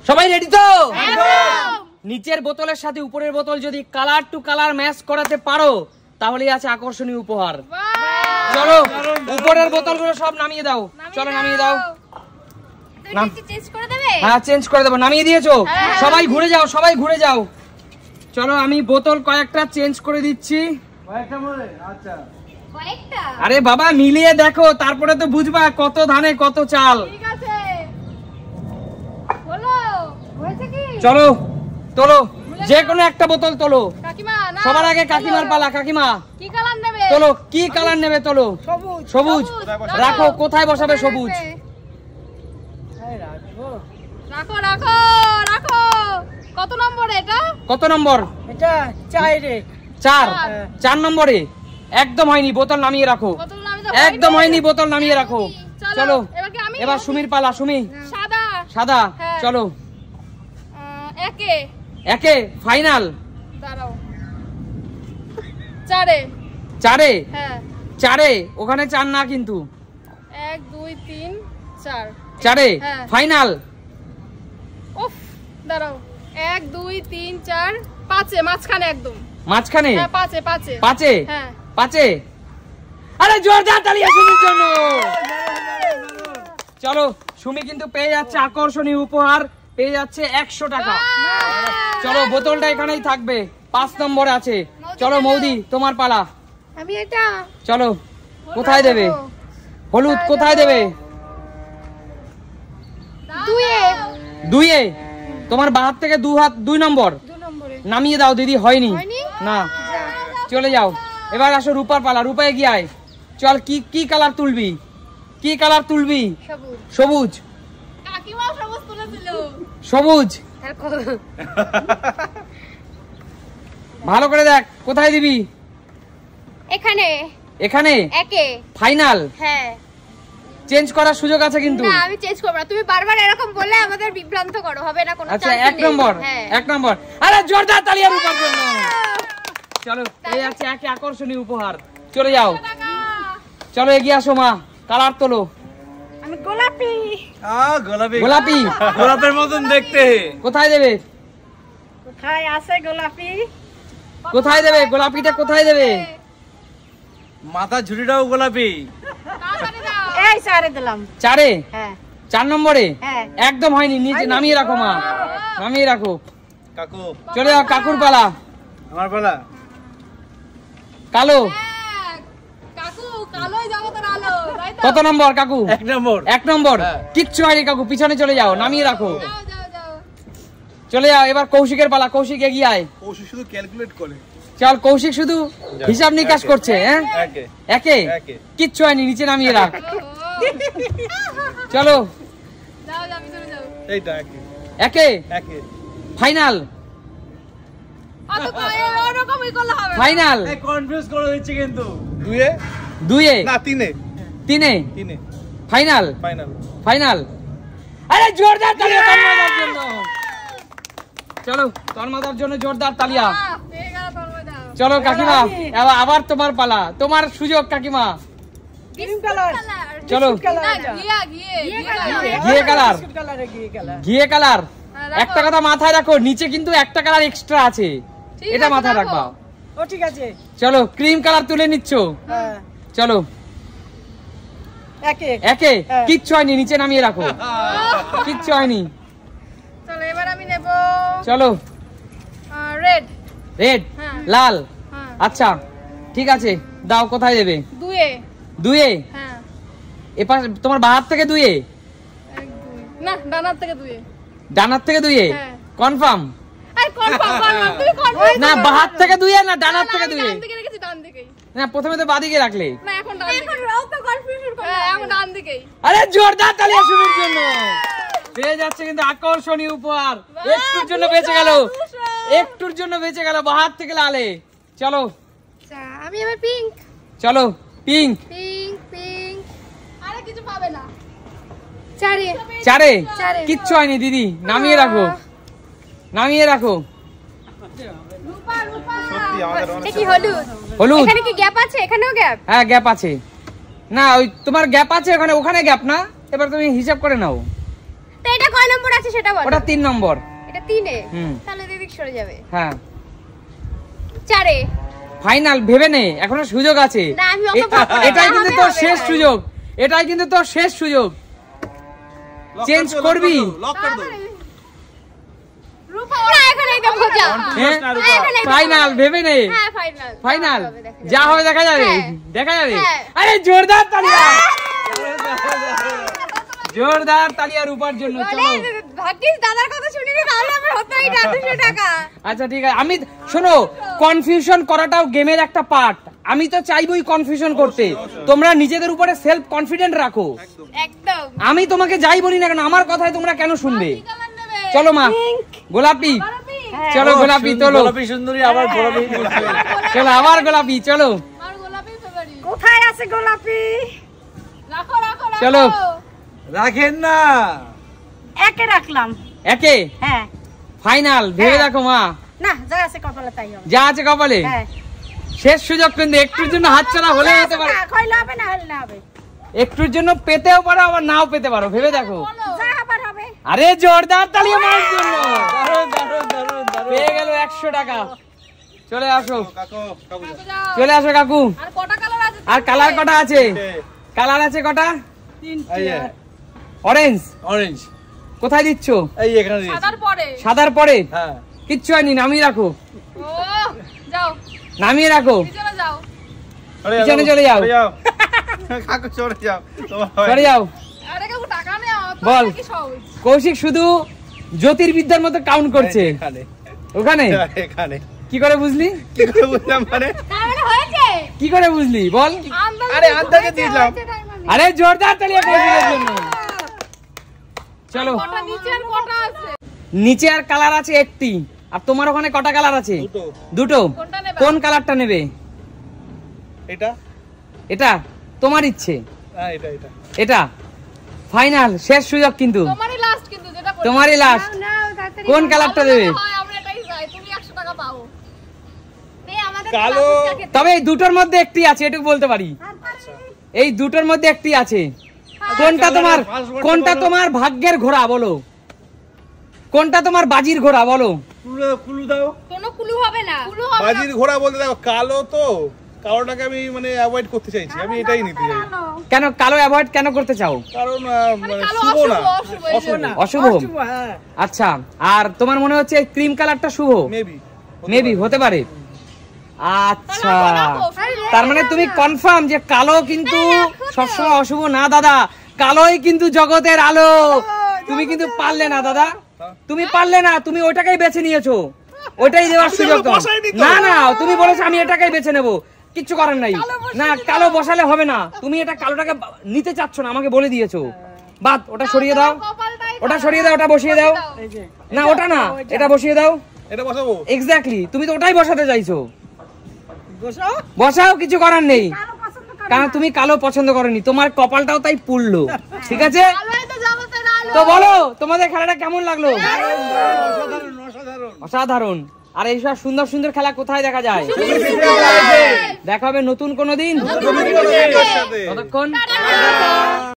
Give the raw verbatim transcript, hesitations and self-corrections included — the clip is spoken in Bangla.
সবাই রেডি তো? নিচের বোতলের সাথে উপরের বোতল যদি কালার টু কালার ম্যাচ করাতে পারো তাহলেই আছে আকর্ষণীয় উপহার। চলো উপরের বোতলগুলো সব নামিয়ে দাও। চলো নামিয়ে দাও। হ্যাঁ চেঞ্জ করে দেবো। নামিয়ে দিয়েছো? সবাই ঘুরে যাও, সবাই ঘুরে যাও। চলো আমি বোতল কয়েকটা চেঞ্জ করে দিচ্ছি। আরে বাবা মিলিয়ে দেখো, তারপরে তো বুঝবা কত ধানে কত চাল। চলো তোলো, যে কোনো একটা বোতল তোলো। সবার আগে কাকিমার পালা। কাকিমা তোলো, কি কালার নেবে তোলো। সবুজ রাখো। কোথায় বসাবে সবুজ? রাখো রাখো রাখো। কত নম্বর এটা? কত নম্বর এটা? চারে। চার। চার নম্বরে একদম হয়নি, বোতল নামিয়ে রাখো। একদম হয়নি, বোতল নামিয়ে রাখো। চলো এবার সুমির পালা। সুমি সাদা। সাদা। চলো একে একে ফাইনাল। দাঁড়াও। চারে। চারে? হ্যাঁ চারে। ওখানে চার না কিন্তু। এক দুই তিন চার। চারে ফাইনাল। উফ দাঁড়াও। এক দুই তিন চার পাঁচে, মাঝখানে একদম মাঝখানে। হ্যাঁ পাঁচে পাঁচে পাঁচে। হ্যাঁ পাঁচে। আরে জোরদার তালি সুমির জন্য। চলো সুমি কিন্তু পেয়ে যাচ্ছে আকর্ষণীয় উপহার, পেয়ে যাচ্ছে একশো টাকা। চলো বোতলটা এখানেই থাকবে, পাঁচ নম্বরে আছে। চলো মৌদি তোমার পালা। আমি এটা। চলো কোথায় দেবে? হলুদ কোথায় দেবে? দুইয়ে। দুইয়ে? তোমার বাহাত থেকে দু হাত দুই নম্বর নামিয়ে দাও দিদি। হয়নি না, চলে যাও। এবার আসো রূপার পালা। রূপা এগিয়ে আয়। চল কি কি কালার তুলবি? কি কালার তুলবি? সবুজ। কাকিমাও সবুজ তুলেছিল। সবুজ ভালো করে দেখ কোথায় দিবি। এখানে। এখানে একে ফাইনাল। হ্যাঁ চেঞ্জ করার সুযোগ আছে কিন্তু। না আমি চেঞ্জ করব না, তুমি বারবার এরকম বললে আমাদের বিভ্রান্ত করো, হবে না কোনো। আচ্ছা এক নম্বর। এক নম্বর। আরে জোরদার তালি রূপার জন্য। চলো এই আছে একে আকর্ষণীয় উপহার। চলে যাও। চলো এগিয়ে আসো মা, কালার তোলো। আমি গোলাপি। আ গোলাপি। গোলাপি গোলাপের মতন দেখতে। কোথায় দেবে? কোথায় আছে গোলাপি? কোথায় দেবে গোলাপিটা? কোথায় দেবে? মাথা ঝুড়িটাও গোলাপি। এই চারে দিলাম। চারে? হ্যাঁ চার নম্বরে হ্যাঁ। একদম হয়নি, নিচে নামিয়ে রাখো মা, নামিয়ে রাখো। কাকু চলে যাও কাকুর পালা। আমার পালা। কালো। কাকু কালোই জগতের আলো, তাই তো? কত নম্বর কাকু? এক নম্বর। এক নম্বর। কিচ্ছু হয়নি কাকু, পিছনে চলে যাও, নামিয়ে রাখো। যাও যাও যাও। চলে যাও। এবার কৌশিকের পালা। কৌশিক এগিয়ে আয়। কৌশিক শুধু ক্যালকুলেট করে। চল কৌশিক শুধু হিসাব নিকাশ করছে। হ্যাঁ একে একে একে। কিচ্ছু হয়নি, নিচে নামিয়ে রাখ। চলো যাও যাও ভিতরে যাও। এইটা একে একে একে ফাইনাল। অত কয় ওরকমই করলে হবে না। ফাইনাল। এই কনফিউজ করে দিচ্ছে কিন্তু। দুইয়ে দুইয়ে না তিনে। তিনে তিনে ফাইনাল। Final final. আরে জোরদার তালিয়া তন্ময়দার জন্য। চলো তন্ময়দার জন্য জোরদার তালিয়া। পেয়ে গেল তোর দাও। চলো কাকিমা এবার আবার তোমার পালা, তোমার সুযোগ কাকিমা। Cream colour. চলো না গিয়া গিয়ে গিয়ে কালার। ঘিয়ে কালার। কালারে গিয়ে কালার। ঘিয়ে কালার। রাখো। একটা কথা মাথায় রাখো, নিচে কিন্তু একটা কালার এক্সট্রা আছে, ঠিক এটা আছে, মাথায় রাখো। রাখবা। ও ঠিক আছে। চলো ক্রিম কালার তুলে নিচ্ছ। হ্যাঁ চলো একে একে হ্যাঁ। কিচ্ছু হয়নি, নিচে নামিয়ে রাখো। কিচ্ছু হয়নি। চলো এবার আমি নেব চলো রেড। রেড। হ্যাঁ। লাল। হ্যাঁ আচ্ছা ঠিক আছে, দাও কোথায় দেবে? দুয়ে। দুয়ে? হ্যাঁ এপাশ তোমার বাহার থেকে দুয়ে? এক দুই না ডানার থেকে দুয়ে। ডানার থেকে দুয়ে? হ্যাঁ। কনফার্ম? আই কনফার্ম কনফার্ম তুমি কনফার্ম না বাহার থেকে দুয়ে না ডানার থেকে দুয়ে? ডান দিকে রেখেছি, ডান দিকেই। না প্রথমে তো বাদিকে রাখলে। না এখন ডান দিকে। এখন রাও তো কনফিউশন করো। হ্যাঁ এখন ডান দিকেই। আরে জোরদার তালিয়া সুমির জন্য। পেয়ে যাচ্ছে কিন্তু আকর্ষণীয় উপহার। একটুর জন্য বেঁচে গেল, একটুর জন্য বেঁচে গেল বাহার থেকে লালে। চলো আচ্ছা আমি এবার পিঙ্ক। চলো পিঙ্ক। Pink pink. আরে কিছু পাবে না। চারে। চারে? চারে। কিচ্ছু হয়নি দিদি, নামিয়ে রাখো, নামিয়ে রাখো। রূপা রূপা। সত্যি আমাদের এটা কি হলুদ? হলুদ? এখানে কি গ্যাপ আছে? এখানেও গ্যাপ? হ্যাঁ গ্যাপ আছে। না ওই তোমার গ্যাপ আছে ওখানে, ওখানে গ্যাপ না। এবার তুমি হিসাব করে নাও। তো এটা কয় নম্বর আছে সেটা বলো। ওটা তিন নম্বর। এটা তিনে, হুম। তাহলে এদিক সরে যাবে। হ্যাঁ চারে। ফাইনাল, ভেবে নে, এখনো সুযোগ আছে। না, আমি অত ভাববো না। এটাই কিন্তু তোর হবে, শেষ হবে। সুযোগ, এটাই কিন্তু তোর শেষ সুযোগ। চেঞ্জ করবি? লক কর দাও। রূপা না, এখানে এটা ভোজা। হ্যাঁ এখানে ফাইনাল, ভেবে নে। হ্যাঁ ফাইনাল। ফাইনাল, যা হবে দেখা যাবে, হ্যাঁ। দেখা যাবে। হ্যাঁ। আরে জোরদার তালিয়া, জোরদার তালিয়া রূপার জন্য। চলো ভাগ্যিস দাদার কথা শুনিনি, তাহলে আমার হতোই না দুশো টাকা। আচ্ছা ঠিক আছে, আমি শোনো, কনফিউশন করাটাও গেমের একটা পার্ট। আমি তো চাইবই কনফিউশন করতে, তোমরা নিজেদের উপরে সেলফ কনফিডেন্ট রাখো। একদম। আমি তোমাকে যাই বলি না কেন, আমার কথায় তোমরা কেন শুনবে? চলো মা, গোলাপি, চলো গোলাপি, চলো গোলাপি সুন্দরী, আবার গোলাপি। চলো আবার গোলাপি, চলো। আর গোলাপি ফেভারিট। কোথায় আছে গোলাপি? রাখো রাখো রাখো। চলো। রাখেন না, একে রাখলাম। একে হ্যাঁ। ফাইনাল, ভেবে দেখো মা, না, যা আছে কপালে তাই হবে। যা আছে কপালে। হ্যাঁ। শেষ সুযোগ, কিন্তু একটুর জন্য হাতছাড়া হলে হতে পারে, কইলে হবে না হলে না হবে। একটুর জন্য পেতেও পারো আবার নাও পেতে পারো, ভেবে দেখো। যা আবার হবে। আরে জোরদার তালিয়া মার জন্য। দারুণ দারুণ দারুণ দারুণ। পেয়ে গেল একশো টাকা। চলে আসো, কাকু কাকু যাও। চলে আসো কাকু। আর কটা কালার আছে? আর কালার কটা আছে? কালার আছে কটা? এই যে অরেঞ্জ। অরেঞ্জ, কোথায় দিচ্ছ? এই এখানে দিয়েছি। সাদার পরে। সাদার পরে? হ্যাঁ, কিচ্ছু হয়নি, নামিয়ে রাখো, ও যাও, নামিয়ে রাখো, পিছনে যাও। আরে পিছনে যাও, চলে যাও। চলে যাও। কাকু চলে যাও, তোমার হয়। সরে যাও। আরে কাকু টাকা নেও, তো বল। কি সহজ। কৌশিক শুধু জ্যোতির্বিদ্যার মতো কাউন্ট করছে এখানে ওখানে। এখানে কি করে বুঝলি? কি করে বুঝলাম মানে? তার মানে হয়েছে। কি করে বুঝলি বল? আন্দাজ আরে আন্দাজে দিয়েছিলাম। আরে জোরদার তালিয়া কৌশিকের জন্য। চলো, কটা নিচে আর কটা আছে? নিচে আর কালার আছে একটি, আর তোমার ওখানে কটা কালার আছে? দুটো। দুটো। কোনটা নেবে? কোন কালারটা নেবে? এটা, এটা তোমার ইচ্ছে। হ্যাঁ এটা এটা। এটা ফাইনাল, শেষ সুযোগ কিন্তু, তোমারই লাস্ট, কিন্তু যেটা বলছি। তোমারই লাস্ট। নাও তাড়াতাড়ি। কোন কালারটা দেবে? হয় আমরা এটাই চাই, তুমি একশো টাকা পাও। এই আমাদের কালো। বাবুটাকে- তবে এই দুটোর মধ্যে একটি আছে, এটুকু বলতে পারি। এই দুটোর মধ্যে একটি আছে। কোনটা তোমার, কোনটা তোমার ভাগ্যের ঘোড়া বলো? কোনটা তোমার বাজির ঘোড়া বলো? কুলু কুলু দাও। কোনো কুলু হবে না। কুলু হবে না। বাজির ঘোড়া বলতে দেখো, কালো তো, কালোটাকে আমি মানে অ্যাভয়েড করতে চাইছি, আমি এটাই নিতে চাই। কেন কালো অ্যাভয়েড কেন করতে চাও? কারণ আহ, মানে কালো শুভ না, অশুভ, অশুভ এই অশুভ অশুভ। আচ্ছা, আর তোমার মনে হচ্ছে ক্রিম কালারটা শুভ? মেবি মেবি হতে পারে। আচ্ছা, রাখো, তার মানে তুমি কনফার্ম যে কালো কিন্তু সবসময় অশুভ না দাদা, কালোই কিন্তু জগতের আলো। তুমি কিন্তু পারলে না দাদা, তুমি পারলে না, তুমি ওইটাকেই বেছে নিয়েছো, ওইটাই দেওয়ার সুযোগ তোমার। না না, তুমি বলেছো আমি এটাকেই বেছে নেবো, কিচ্ছু করার নাই। না, কালো বসালে হবে না, তুমি এটা কালোটাকে নিতে চাচ্ছ না, আমাকে বলে দিয়েছো। বাদ, ওটা সরিয়ে দাও, কপালটাই ওটা সরিয়ে দাও, ওটা বসিয়ে দাও। না ওটা না, এটা বসিয়ে দাও। এটা বসাবো। এক্স্যাক্টলি, তুমি তো ওটাই বসাতে চাইছো। বসাও, কিছু করার নেই, কারণ তুমি কালো পছন্দ করনি, তোমার কপালটাও তাই পুড়লো। ঠিক আছে, কালোই তো জগতের আলো। তো বলো তোমাদের খেলাটা কেমন লাগলো? অসাধারণ অসাধারণ। অসাধারণ। আর এইসব সুন্দর সুন্দর খেলা কোথায় দেখা যায়? দেখা হবে নতুন কোনো দিন। সাথে ততক্ষণ